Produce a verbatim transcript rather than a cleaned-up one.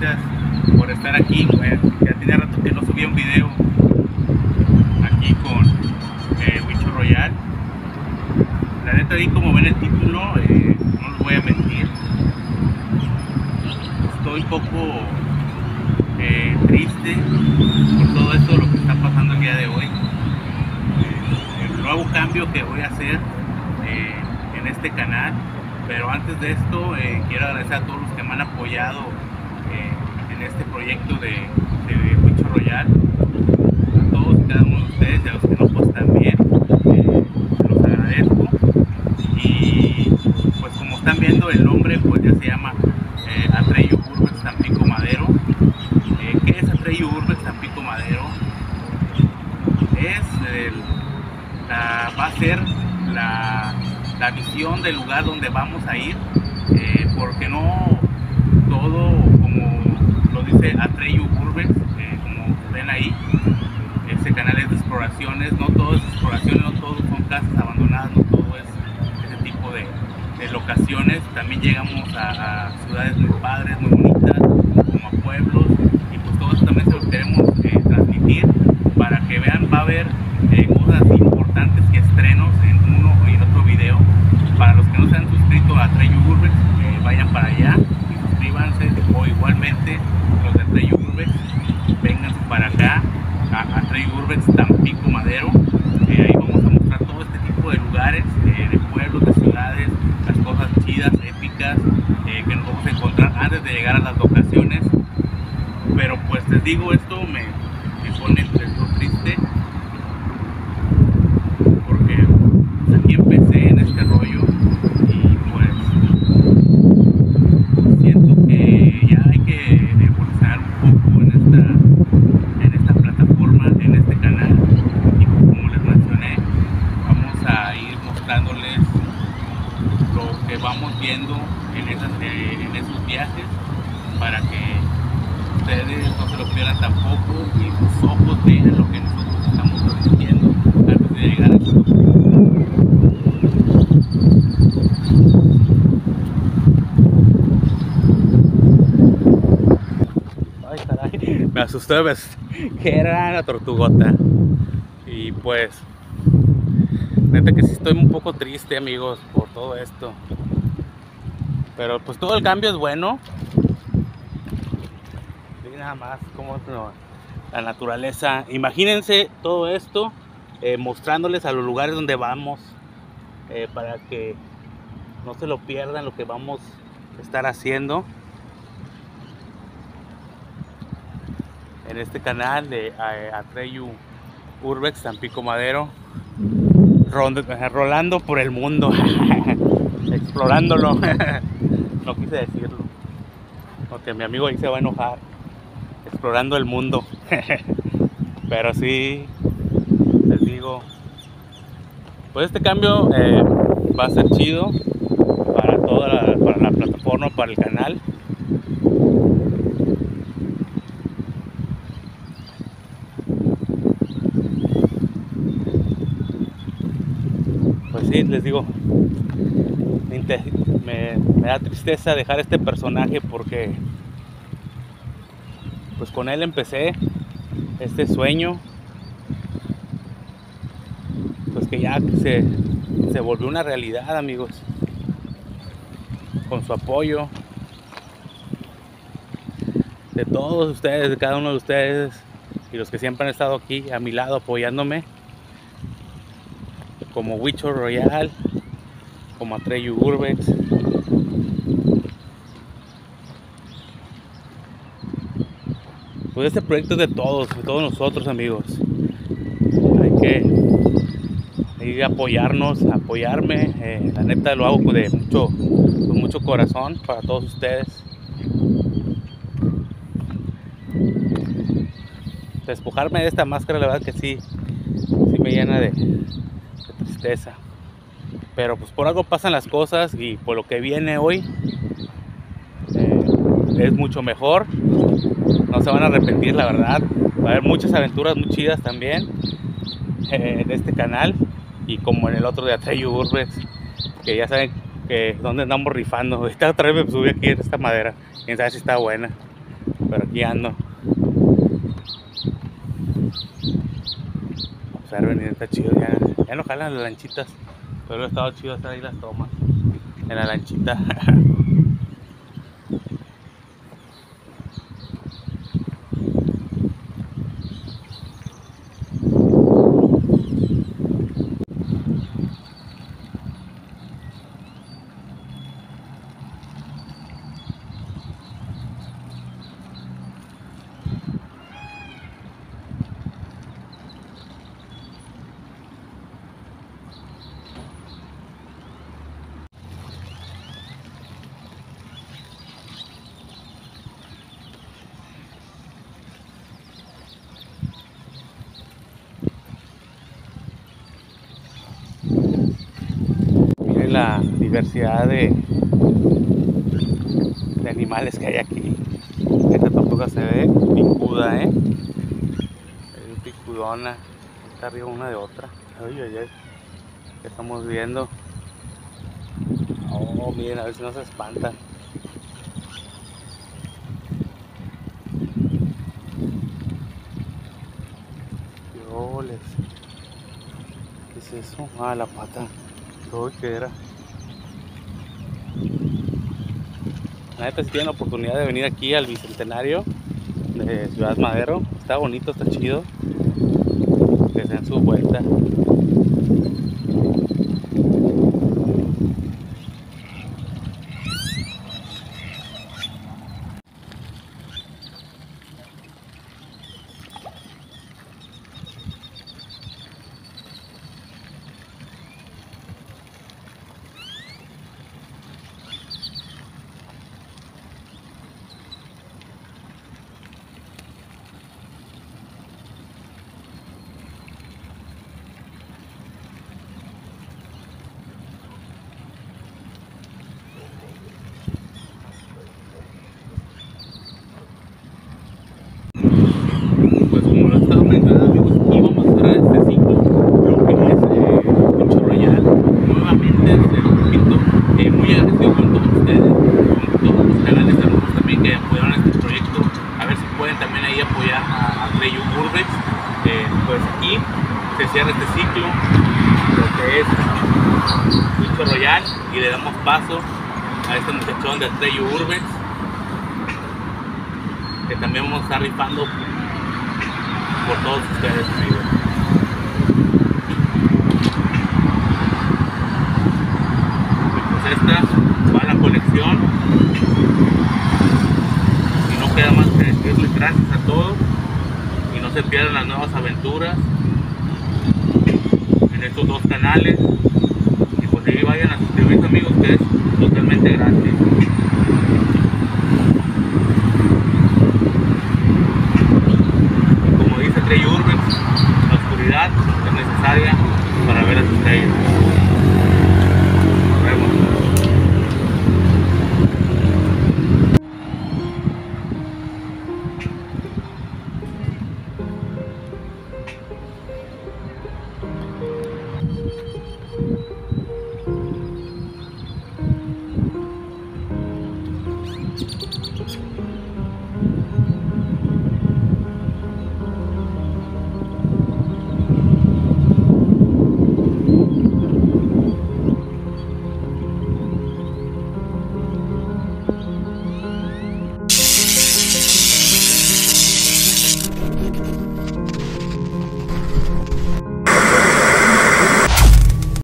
gracias por estar aquí. Bueno, ya tenía rato que no subía un video aquí con eh, Huicho Royal. La neta, ahí como ven el título, eh, no les voy a mentir, estoy un poco eh, triste por todo esto, lo que está pasando el día de hoy. Eh, el nuevo cambio que voy a hacer eh, en este canal. Pero antes de esto, eh, quiero agradecer a todos los que me han apoyado eh, en este proyecto de, de Huicho Royal. A todos y cada uno de ustedes, y a los que no, pues también eh, los agradezco. Y pues como están viendo, el nombre pues ya se llama eh, Atreyu Urbex Tampico Madero. Eh, ¿Qué es Atreyu Urbex Tampico Madero? Es el, la, va a ser la la visión del lugar donde vamos a ir, eh, porque no todo, como lo dice Atreyu Urbex, eh, como ven ahí, este canal es de exploraciones, no todo es exploraciones, no todo son casas abandonadas, no todo es ese tipo de, de locaciones. También llegamos a, a ciudades muy padres, muy bonitas, como a pueblos, y pues todo eso también se lo queremos eh, transmitir para que vean. Va a haber eh, cosas importantes y estrenos en uno y en otro video. Para los que no se han suscrito a Atreyu Urbex, eh, vayan para allá y suscríbanse, o igualmente los de Atreyu Urbex, vénganse para acá a Atreyu Urbex Tampico Madero. Eh, ahí vamos a mostrar todo este tipo de lugares, eh, de pueblos, de ciudades, las cosas chidas, épicas, eh, que nos vamos a encontrar antes de llegar a las locaciones. Pero pues les digo, esto me, me pone pues, triste, porque pues, aquí empecé en este rollo y pues siento que ya hay que evolucionar un poco en esta, en esta plataforma, en este canal. Y pues, como les mencioné, vamos a ir mostrándoles lo que vamos viendo en, esas, en esos viajes, para que ustedes no se lo pierdan tampoco y sus ojos vean lo que nosotros estamos transmitiendo antes de llegar a ese lugar. Ay, caray, me asustó, ves que era la tortugota. Y pues neta que sí estoy un poco triste, amigos, por todo esto, pero pues todo el cambio es bueno. Nada más como la naturaleza, imagínense todo esto, eh, mostrándoles a los lugares donde vamos, eh, para que no se lo pierdan lo que vamos a estar haciendo en este canal de eh, Atreyu Urbex Tampico Madero, rolando por el mundo, explorándolo. No quise decirlo porque mi amigo ahí se va a enojar. Explorando el mundo. Pero sí, les digo, pues este cambio eh, va a ser chido para toda la, para la plataforma, para el canal. Pues sí, les digo, me, me da tristeza dejar este personaje, porque pues con él empecé este sueño, pues que ya se, se volvió una realidad, amigos, con su apoyo de todos ustedes, de cada uno de ustedes, y los que siempre han estado aquí a mi lado apoyándome, como Huicho Royal, como Atreyu Urbex. Pues este proyecto es de todos, de todos nosotros, amigos. Hay que, hay que apoyarnos, apoyarme. Eh, la neta lo hago de mucho, con mucho corazón para todos ustedes. Despojarme de esta máscara, la verdad que sí, sí me llena de, de tristeza. Pero pues por algo pasan las cosas, y por lo que viene hoy eh, es mucho mejor. No se van a arrepentir, la verdad. Va a haber muchas aventuras muy chidas también eh, en este canal, y como en el otro de Atreyu Urbex, que ya saben que donde andamos rifando. Esta otra vez me subí aquí en esta madera, quién sabe si está buena. pero aquí ando. Vamos a ver, venir, está chido. Ya, ya no jalan las lanchitas, pero ha estado chido hacer ahí las tomas en la lanchita. Miren la diversidad de, de animales que hay aquí. Esta tortuga se ve picuda, ¿eh? Es picudona. Está arriba una de otra. Ay, ay, ay. ¿Qué estamos viendo? Oh, miren, a ver si no se espantan. Dios, ¿qué es eso? Ah, la pata. Uy, ¿qué era? La neta, si tienen la oportunidad de venir aquí al Bicentenario de Ciudad Madero, está bonito, está chido. Que se den su vuelta. Pues como lo he estado mencionando, amigos, aquí vamos a cerrar este ciclo, lo que es eh, Pincho Royal. Nuevamente, se lo repito, eh, muy agradecido con todos ustedes, con todos los canales hermosos también que apoyaron este proyecto. A ver si pueden también ahí apoyar a Atreyu Urbex. Eh, pues aquí se cierra este ciclo, lo que es Pincho Royal, y le damos paso a este muchachón de Atreyu Urbex, que también vamos a estar rifando por todos ustedes, amigos. Pues esta va a la colección y no queda más que decirles gracias a todos y no se pierdan las nuevas aventuras en estos dos canales, y pues ahí vayan a suscribirse, amigos, que es totalmente gratis. Atreyu Urbex, la oscuridad es necesaria para ver las estrellas. Nos vemos.